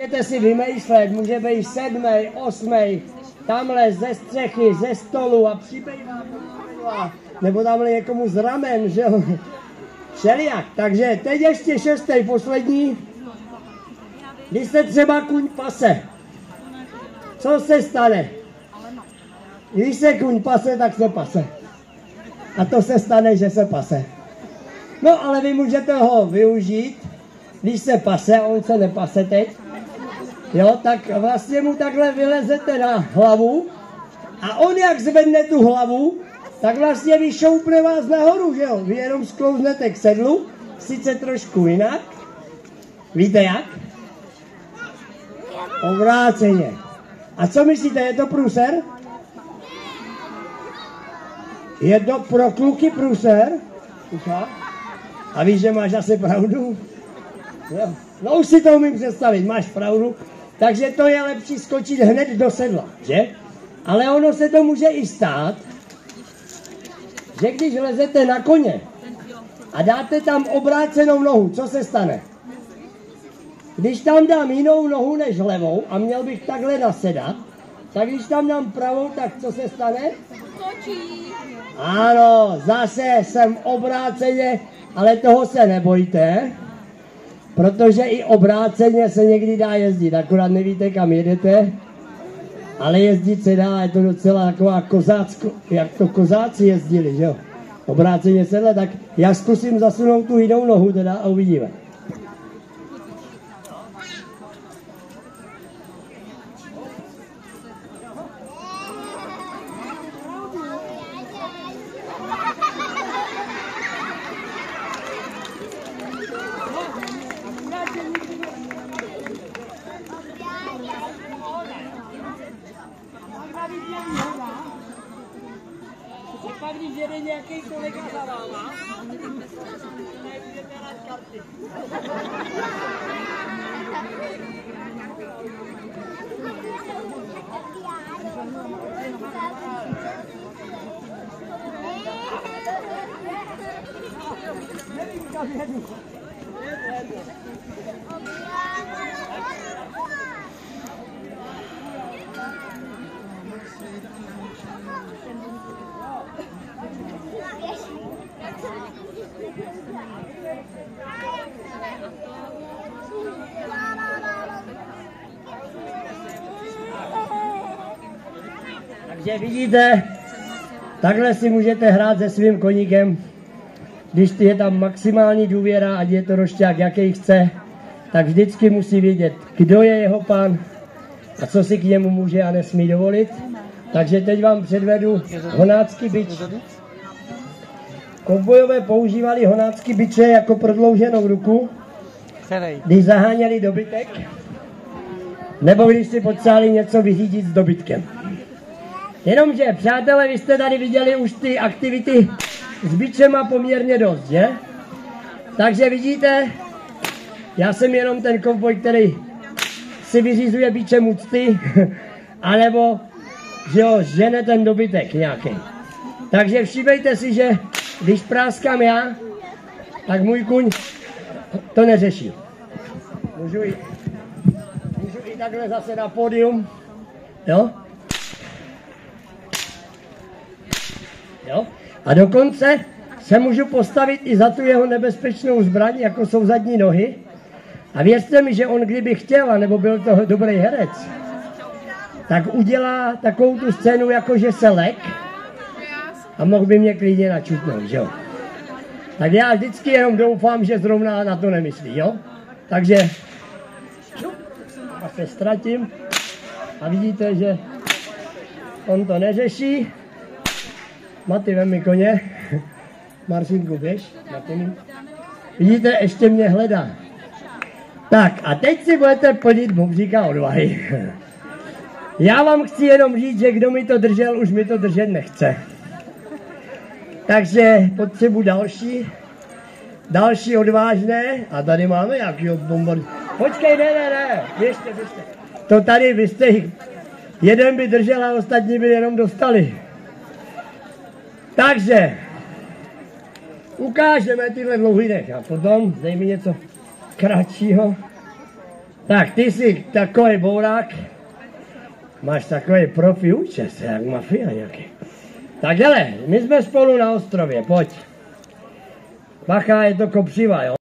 Můžete si vymýšlet, může být 7., 8., tamhle ze střechy, ze stolu a přibývá, nebo tamhle někomu z ramen, že jo, všelijak. Takže teď ještě 6., poslední, když se třeba kuň pase, co se stane? Když se kuň pase, tak se pase. A to se stane, že se pase. No ale vy můžete ho využít, když se pase, on se nepase teď, jo, tak vlastně mu takhle vylezete na hlavu a on jak zvedne tu hlavu, tak vlastně vyšoupne vás nahoru, že jo. Vy jenom sklouznete k sedlu, sice trošku jinak. Víte jak? Obráceně. A co myslíte, je to průser? Je to pro kluky průser? A víš, že máš asi pravdu? Jo. No už si to umím představit, máš pravdu. Takže to je lepší skočit hned do sedla, že? Ale ono se to může i stát, že když lezete na koně a dáte tam obrácenou nohu, co se stane? Když tam dám jinou nohu než levou a měl bych takhle nasedat, tak když tam dám pravou, tak co se stane? Ano, zase jsem obráceně, ale toho se nebojte, protože i obráceně se někdy dá jezdit, akorát nevíte, kam jedete, ale jezdit se dá, je to docela taková kozácko, jak to kozáci jezdili, že jo? Obráceně sedle, tak já zkusím zasunout tu jinou nohu teda a uvidíme. Pak když jede nějaký kolega za váma, nebudete hrát karty. Nevím, kam jedu. Takže vidíte, takhle si můžete hrát se svým koníkem, když je tam maximální důvěra, ať je to rošťák, jaký chce, tak vždycky musí vědět, kdo je jeho pán a co si k němu může a nesmí dovolit. Takže teď vám předvedu honácký bič. Kovbojové používali honácký biče jako prodlouženou ruku, když zaháněli dobytek, nebo když si potřebovali něco vyřídit s dobytkem. Jenomže, přátelé, vy jste tady viděli už ty aktivity s bičema poměrně dost, že? Takže vidíte, já jsem jenom ten kovboj, který si vyřizuje bičem úcty, anebo že jo, žene ten dobytek nějaký. Takže všímejte si, že když práskám já, tak můj kuň to neřeší. Můžu i takhle zase na pódium, jo? Jo? A dokonce se můžu postavit i za tu jeho nebezpečnou zbraň, jako jsou zadní nohy. A věřte mi, že on kdyby chtěl, nebo byl to dobrý herec, tak udělá takovou tu scénu, jako že se lek a mohl by mě klidně načutnout, že jo. Tak já vždycky jenom doufám, že zrovna na to nemyslí, jo. Takže a se ztratím a vidíte, že on to neřeší. Maty, vem mi koně. Marcinku, běž. Vidíte, ještě mě hledá. Tak a teď si budete plnit bobříka odvahy. Já vám chci jenom říct, že kdo mi to držel, už mi to držet nechce. Takže potřebuji další odvážné. A tady máme nějakýho bombard. Počkej, ne, běžte. To tady, vy jste jich, jeden by držel a ostatní by jenom dostali. Takže ukážeme tyhle dlouhý dech a potom dej mi něco kratšího. Tak ty jsi takový bourák. Máš takový profi účes, jak mafia nějaký. Tak hele, my jsme spolu na ostrově, pojď. Bacha, je to kopřiva, jo.